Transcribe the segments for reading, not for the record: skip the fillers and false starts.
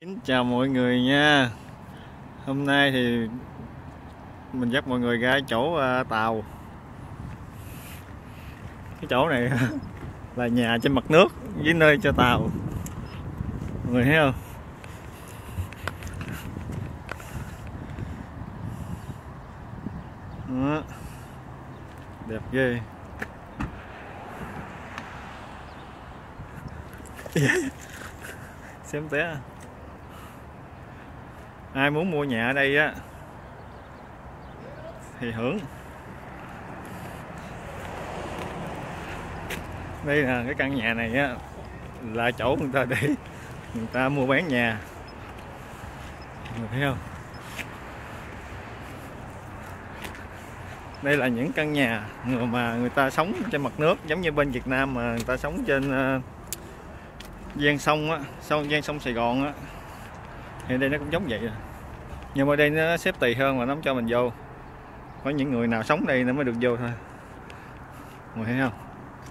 Xin chào mọi người nha. Hôm nay thì mình dắt mọi người ra chỗ tàu. Cái chỗ này là nhà trên mặt nước với nơi cho tàu. Mọi người thấy không? Đó. Đẹp ghê. Xem té. Ai muốn mua nhà ở đây á thì hưởng. Đây là cái căn nhà này á, là chỗ người ta để người ta mua bán nhà. Người thấy không? Đây là những căn nhà mà người ta sống trên mặt nước, giống như bên Việt Nam mà người ta sống trên ven sông á, ven sông Sài Gòn á, thì đây nó cũng giống vậy. Nhưng mà đây nó xếp tùy hơn và nó không cho mình vô. Có những người nào sống đây nó mới được vô thôi. Mọi người thấy không?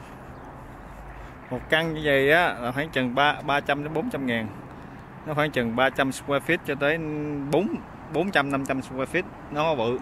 Một căn như vậy á là khoảng chừng 300 đến 400 ngàn. Nó khoảng chừng 300 square feet cho tới 400-500 square feet. Nó bự.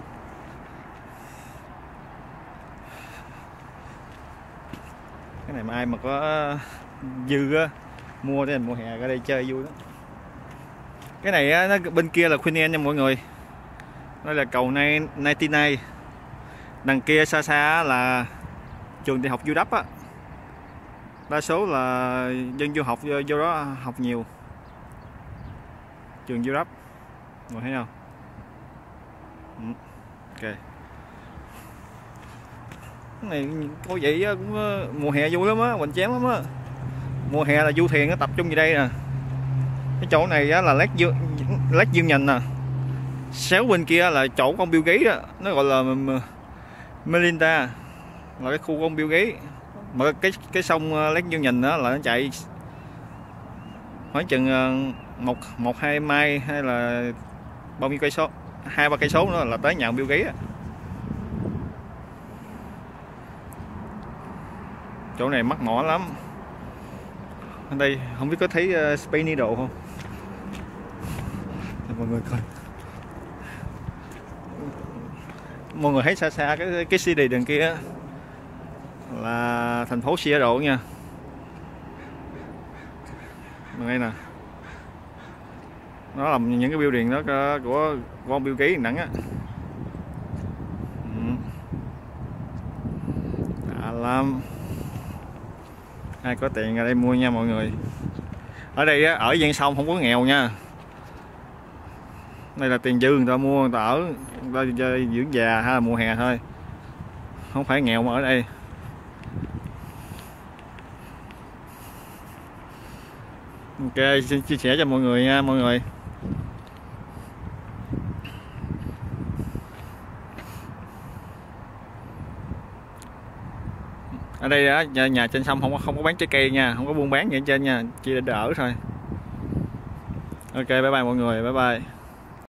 Cái này mà ai mà có dư á, mua để mùa hè ra đây chơi vui lắm. Cái này á, nó bên kia là Queen Anne nha mọi người. Đây là cầu 99. Đằng kia xa xa là trường đại học Du Đắp á. Đa số là dân du học vô đó học nhiều. Trường Du Đắp. Mọi thấy không? Ok. Cái này có vậy á, cũng mùa hè vui lắm á, hoành tráng lắm á. Mùa hè là du thuyền nó tập trung gì đây nè. Cái chỗ này á là lát dương nhìn nè. Xéo bên kia là chỗ con Bill Gates á, nó gọi là Melinda, là cái khu của ông Bill Gates. Mà cái sông lát dương nhìn đó là nó chạy khoảng chừng một hai mai hay là bao nhiêu cây số, 2-3 cây số nữa là tới nhà ông Bill Gates á. Chỗ này mắc mỏ lắm. Ở đây không biết có thấy Space Needle không? Mọi người coi. Mọi người thấy xa xa cái city đằng kia là thành phố Seattle nha. Đây nè. Nó là những cái building đó của con Bill Gates nặng á. Đã lắm. Ai có tiền ra đây mua nha mọi người. Ở đây á, ở ven sông không có nghèo nha. Đây là tiền dư người ta mua, người ta ở, người ta dưỡng già hay là mùa hè thôi. Không phải nghèo mà ở đây. Ok, xin chia sẻ cho mọi người nha mọi người. Ở đây á, nhà trên sông không có bán trái cây nha, không có buôn bán gì ở trên nha, chỉ để ở thôi. Ok, bye bye mọi người, bye bye.